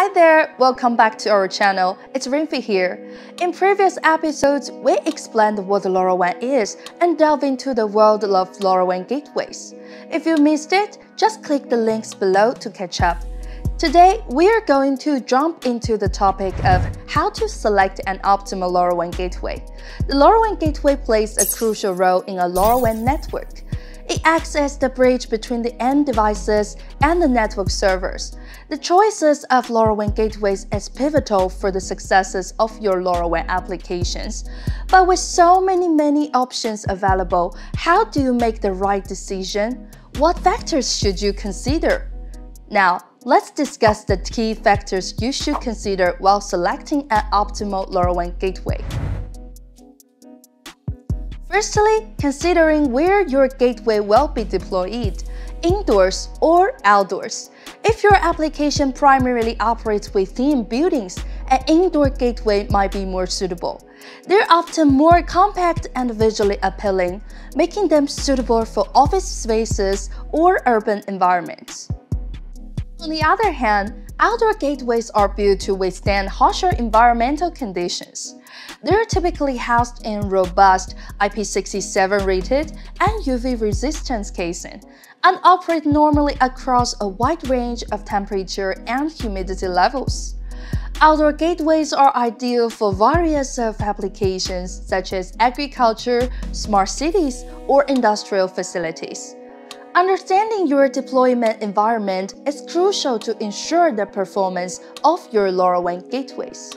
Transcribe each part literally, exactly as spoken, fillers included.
Hi there, welcome back to our channel. It's Rainfie here. In previous episodes, we explained what LoRaWAN is and delve into the world of LoRaWAN gateways. If you missed it, just click the links below to catch up. Today, we are going to jump into the topic of how to select an optimal LoRaWAN gateway. The LoRaWAN gateway plays a crucial role in a LoRaWAN network. It acts as the bridge between the end devices and the network servers. The choices of LoRaWAN gateways is pivotal for the successes of your LoRaWAN applications. But with so many, many options available, how do you make the right decision? What factors should you consider? Now, let's discuss the key factors you should consider while selecting an optimal LoRaWAN gateway. Firstly, considering where your gateway will be deployed, indoors or outdoors. If your application primarily operates within buildings, an indoor gateway might be more suitable. They're often more compact and visually appealing, making them suitable for office spaces or urban environments. On the other hand, outdoor gateways are built to withstand harsher environmental conditions. They're typically housed in robust I P six seven rated and U V resistance casing and operate normally across a wide range of temperature and humidity levels. Outdoor gateways are ideal for various of applications such as agriculture, smart cities, or industrial facilities. Understanding your deployment environment is crucial to ensure the performance of your LoRaWAN gateways.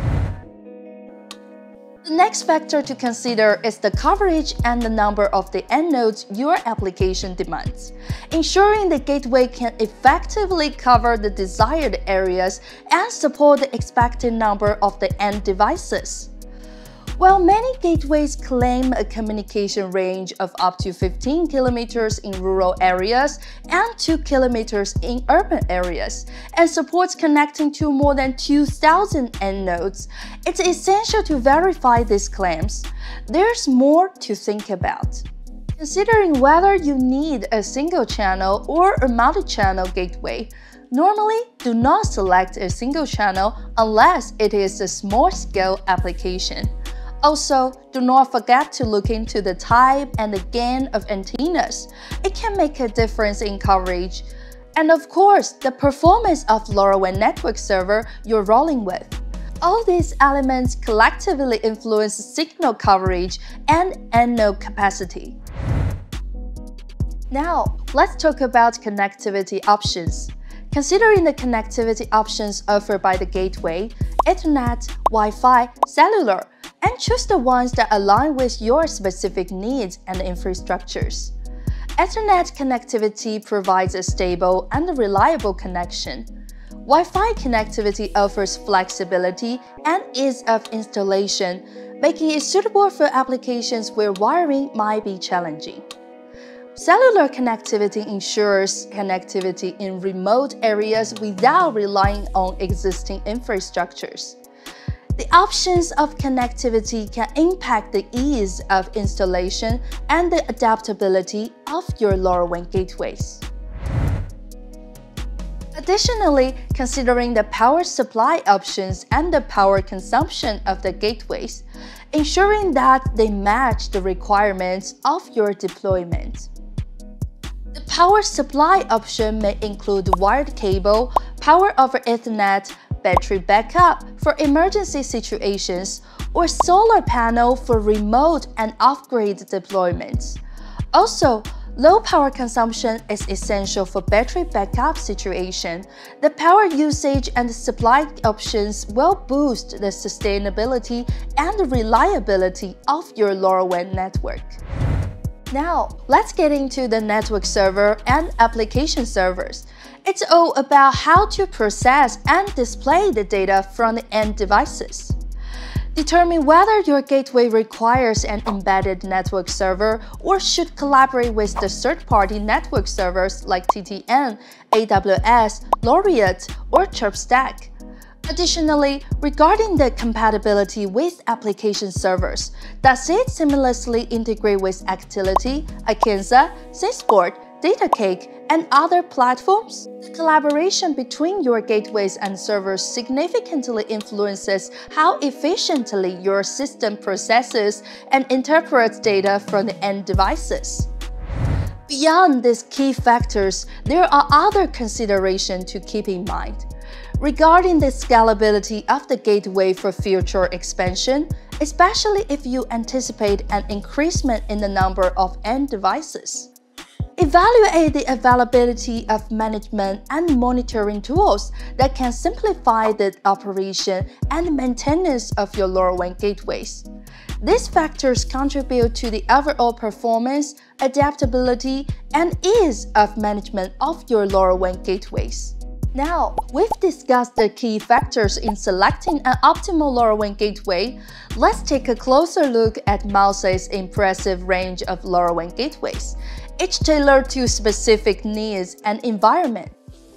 The next factor to consider is the coverage and the number of the end nodes your application demands, ensuring the gateway can effectively cover the desired areas and support the expected number of the end devices. While many gateways claim a communication range of up to fifteen kilometers in rural areas and two kilometers in urban areas, and supports connecting to more than two thousand end nodes, it's essential to verify these claims. There's more to think about. Considering whether you need a single-channel or a multi-channel gateway, normally do not select a single channel unless it is a small-scale application. Also, do not forget to look into the type and the gain of antennas. It can make a difference in coverage. And of course, the performance of LoRaWAN network server you're rolling with. All these elements collectively influence signal coverage and end node capacity. Now, let's talk about connectivity options. Considering the connectivity options offered by the gateway, Ethernet, Wi-Fi, cellular, and choose the ones that align with your specific needs and infrastructures. Ethernet connectivity provides a stable and reliable connection. Wi-Fi connectivity offers flexibility and ease of installation, making it suitable for applications where wiring might be challenging. Cellular connectivity ensures connectivity in remote areas without relying on existing infrastructures. The options of connectivity can impact the ease of installation and the adaptability of your LoRaWAN gateways. Additionally, considering the power supply options and the power consumption of the gateways, ensuring that they match the requirements of your deployment. The power supply option may include wired cable, power over Ethernet, battery backup for emergency situations, or solar panel for remote and off-grid deployments. Also, low power consumption is essential for battery backup situation. The power usage and supply options will boost the sustainability and reliability of your LoRaWAN network. Now, let's get into the network server and application servers. It's all about how to process and display the data from the end devices. Determine whether your gateway requires an embedded network server or should collaborate with the third-party network servers like T T N, A W S, Laureate, or ChirpStack. Additionally, regarding the compatibility with application servers, does it seamlessly integrate with Actility, Akenza, Sysport, DataCake, and other platforms? The collaboration between your gateways and servers significantly influences how efficiently your system processes and interprets data from the end devices. Beyond these key factors, there are other considerations to keep in mind. Regarding the scalability of the gateway for future expansion, especially if you anticipate an increasement in the number of end devices. Evaluate the availability of management and monitoring tools that can simplify the operation and maintenance of your LoRaWAN gateways. These factors contribute to the overall performance, adaptability, and ease of management of your LoRaWAN gateways. Now, we've discussed the key factors in selecting an optimal LoRaWAN gateway. Let's take a closer look at Milesight's impressive range of LoRaWAN gateways, each tailored to specific needs and environment.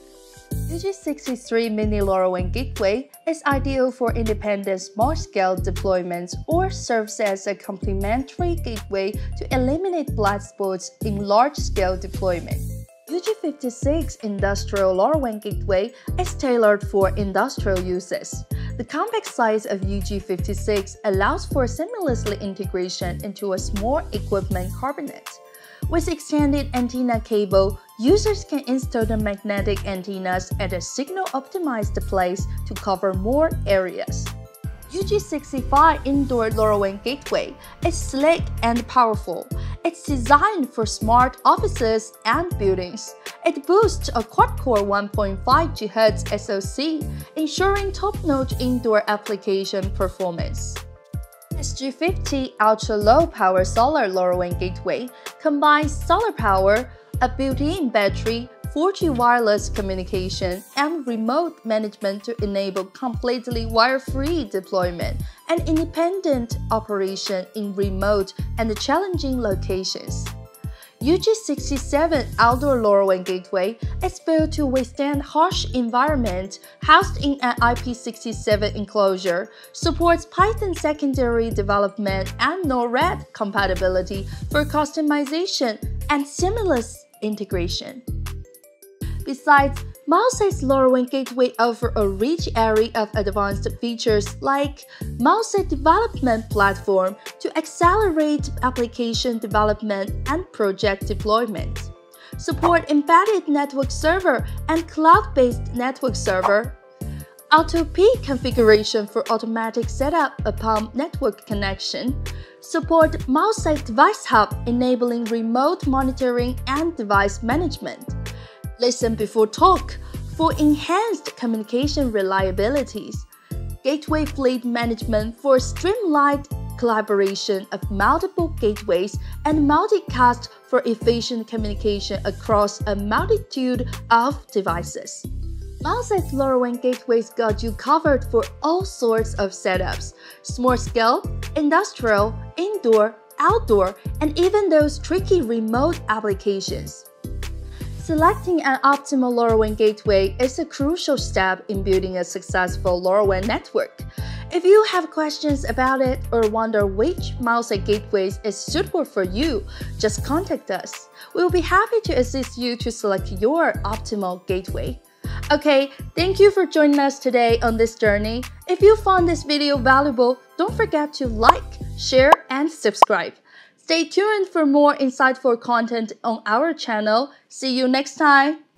U G sixty-three Mini LoRaWAN Gateway is ideal for independent small-scale deployments or serves as a complementary gateway to eliminate blind spots in large-scale deployment. U G fifty-six Industrial LoRaWAN Gateway is tailored for industrial uses. The compact size of U G fifty-six allows for seamless integration into a small equipment cabinet. With extended antenna cable, users can install the magnetic antennas at a signal-optimized place to cover more areas. U G sixty-five Indoor LoRaWAN Gateway is sleek and powerful. It's designed for smart offices and buildings. It boasts a quad-core one point five gigahertz S O C, ensuring top-notch indoor application performance. S G fifty Ultra-Low Power Solar LoRaWAN Gateway combines solar power, a built-in battery, four G wireless communication, and remote management to enable completely wire-free deployment and independent operation in remote and challenging locations. U G sixty-seven Outdoor LoRaWAN Gateway is built to withstand harsh environment, housed in an I P six seven enclosure, supports Python secondary development and NORAD compatibility for customization and seamless integration. Besides, Milesight's LoRaWAN Gateway offers a rich array of advanced features like Milesight Development Platform to accelerate application development and project deployment, support embedded network server and cloud-based network server, Auto P configuration for automatic setup upon network connection, support Milesight Device Hub enabling remote monitoring and device management. Listen before talk for enhanced communication reliabilities, gateway fleet management for streamlined collaboration of multiple gateways, and multicast for efficient communication across a multitude of devices. Milesight LoRaWAN gateways got you covered for all sorts of setups: small scale, industrial, indoor, outdoor, and even those tricky remote applications. Selecting an optimal LoRaWAN gateway is a crucial step in building a successful LoRaWAN network. If you have questions about it or wonder which Milesight gateways is suitable for you, just contact us. We'll be happy to assist you to select your optimal gateway. Okay, thank you for joining us today on this journey. If you found this video valuable, don't forget to like, share, and subscribe. Stay tuned for more insightful content on our channel. See you next time!